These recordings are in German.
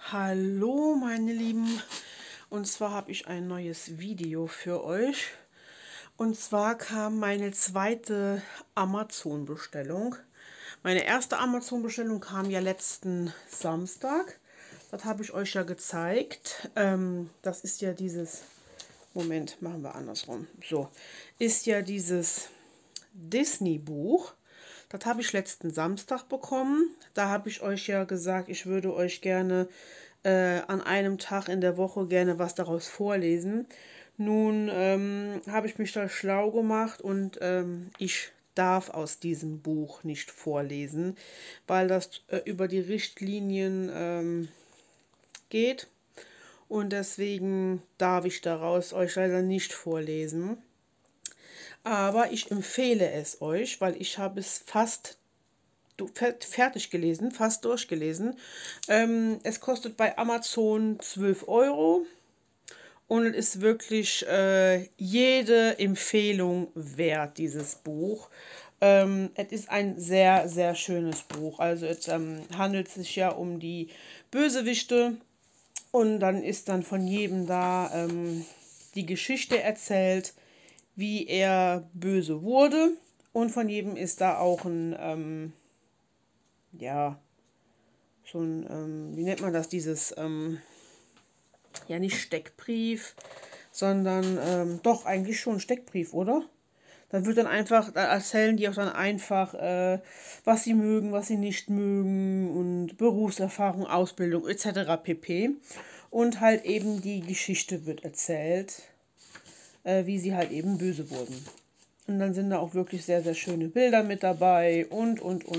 Hallo meine Lieben, und zwar habe ich ein neues Video für euch. Und zwar kam meine zweite Amazon-Bestellung. Meine erste Amazon-Bestellung kam ja letzten Samstag. Das habe ich euch ja gezeigt. Das ist ja dieses, Moment, machen wir andersrum. So, ist ja dieses Disney-Buch. Das habe ich letzten Samstag bekommen. Da habe ich euch ja gesagt, ich würde euch gerne an einem Tag in der Woche gerne was daraus vorlesen. Nun habe ich mich da schlau gemacht und ich darf aus diesem Buch nicht vorlesen, weil das über die Richtlinien geht. Und deswegen darf ich daraus euch leider nicht vorlesen. Aber ich empfehle es euch, weil ich habe es fast fertig gelesen, fast durchgelesen. Es kostet bei Amazon 12 Euro und es ist wirklich jede Empfehlung wert, dieses Buch. Es ist ein sehr, sehr schönes Buch. Also es handelt sich ja um die Bösewichte und dann ist dann von jedem da die Geschichte erzählt, wie er böse wurde, und von jedem ist da auch ein ja, so ein, wie nennt man das, dieses, ja nicht Steckbrief, sondern doch eigentlich schon Steckbrief, oder? Da wird dann einfach, da erzählen die auch dann einfach, was sie mögen, was sie nicht mögen und Berufserfahrung, Ausbildung etc. pp. Und halt eben die Geschichte wird erzählt, wie sie halt eben böse wurden. Und dann sind da auch wirklich sehr, sehr schöne Bilder mit dabei und.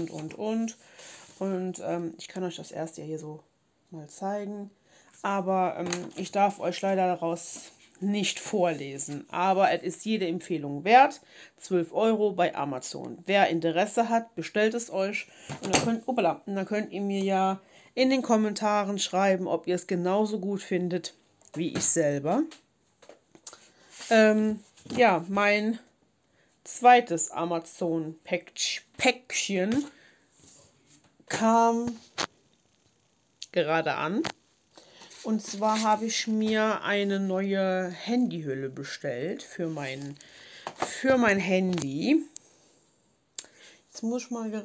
Und ich kann euch das erste ja hier so mal zeigen. Aber ich darf euch leider daraus nicht vorlesen. Aber es ist jede Empfehlung wert. 12 Euro bei Amazon. Wer Interesse hat, bestellt es euch. Und dann könnt ihr mir ja in den Kommentaren schreiben, ob ihr es genauso gut findet wie ich selber. Ja, mein zweites Amazon-Päckchen kam gerade an. Und zwar habe ich mir eine neue Handyhülle bestellt für mein Handy. Jetzt muss ich mal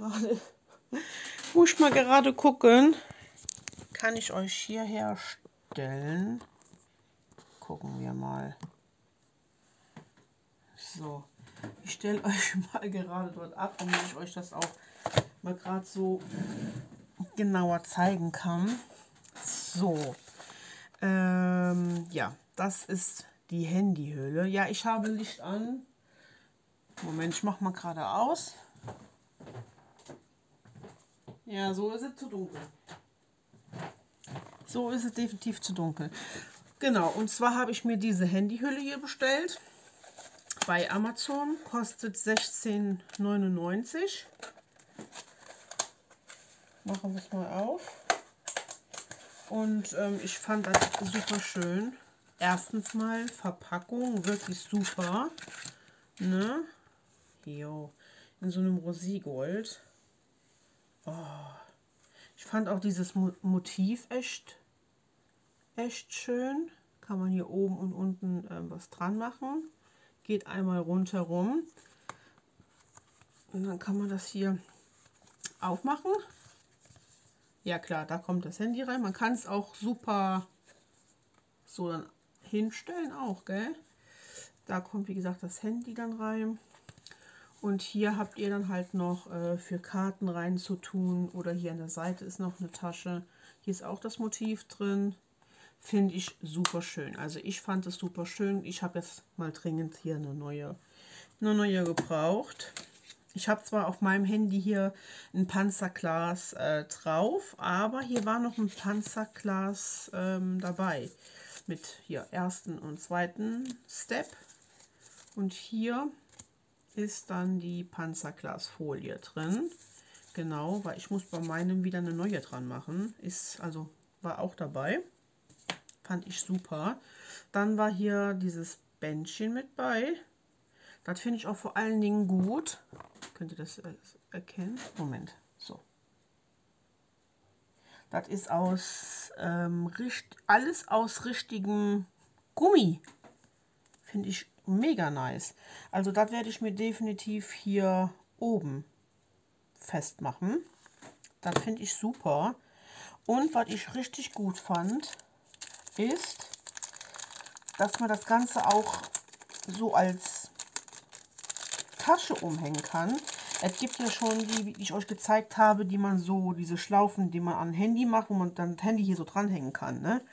gerade gucken. Kann ich euch hier herstellen? Gucken wir mal. So, ich stelle euch mal gerade dort ab, damit ich euch das auch mal gerade so genauer zeigen kann. So, ja, das ist die Handyhülle. Ja, ich habe Licht an. Moment, ich mache mal gerade aus. Ja, so ist es zu dunkel. So ist es definitiv zu dunkel. Genau, und zwar habe ich mir diese Handyhülle hier bestellt. Bei Amazon kostet 16,99 €. Machen wir es mal auf. Und ich fand das super schön. Erstens mal Verpackung, wirklich super. Ne? Jo, in so einem Roségold. Oh. Ich fand auch dieses Motiv echt schön. Kann man hier oben und unten was dran machen. Geht einmal rundherum. Und dann kann man das hier aufmachen. Ja klar, da kommt das Handy rein. Man kann es auch super so dann hinstellen auch, gell? Da kommt wie gesagt das Handy dann rein. Und hier habt ihr dann halt noch für Karten rein zu tun. Oder hier an der Seite ist noch eine Tasche. Hier ist auch das Motiv drin. Finde ich super schön. Also ich fand es super schön. Ich habe jetzt mal dringend hier eine neue gebraucht. Ich habe zwar auf meinem Handy hier ein Panzerglas drauf, aber hier war noch ein Panzerglas dabei. Mit hier ersten und zweiten Step. Und hier ist dann die Panzerglasfolie drin. Genau, weil ich muss bei meinem wieder eine neue dran machen. War auch dabei. Fand ich super. Dann war hier dieses Bändchen mit bei. Das finde ich auch vor allen Dingen gut. Könnt ihr das erkennen? Moment, so. Das ist aus alles aus richtigem Gummi. Finde ich mega nice. Also das werde ich mir definitiv hier oben festmachen. Das finde ich super. Und was ich richtig gut fand, ist, dass man das Ganze auch so als Tasche umhängen kann. Es gibt ja schon die, wie ich euch gezeigt habe, die man so, diese Schlaufen, die man an Handy macht, wo man dann das Handy hier so dranhängen kann. Ne?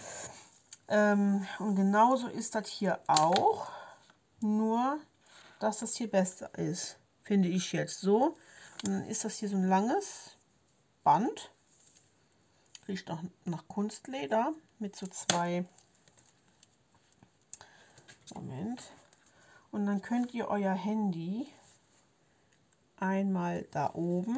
Und genauso ist das hier auch, nur dass das hier besser ist, finde ich jetzt so. Und dann ist das hier so ein langes Band, riecht auch nach Kunstleder mit so zwei, Moment, und dann könnt ihr euer Handy einmal da oben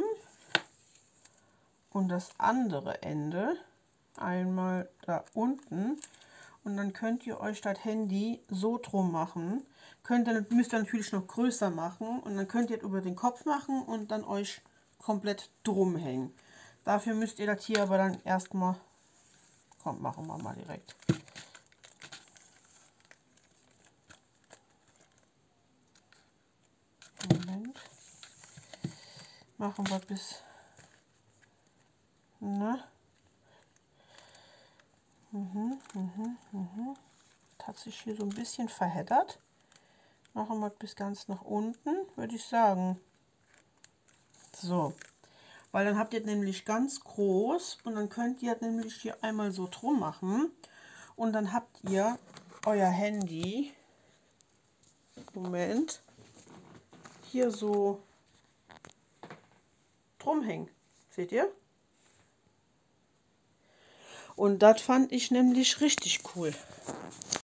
und das andere Ende einmal da unten, und dann könnt ihr euch das Handy so drum machen. Müsst ihr natürlich noch größer machen, und dann könnt ihr das über den Kopf machen und dann euch komplett drum hängen. Dafür müsst ihr das hier aber dann erstmal, komm, machen wir mal direkt. Moment. Machen wir bis, ne? Das hat sich hier so ein bisschen verheddert. Machen wir bis ganz nach unten, würde ich sagen. So, weil dann habt ihr nämlich ganz groß, und dann könnt ihr nämlich hier einmal so drum machen, und dann habt ihr euer Handy, Moment, hier so drum hängen. Seht ihr? Und das fand ich nämlich richtig cool.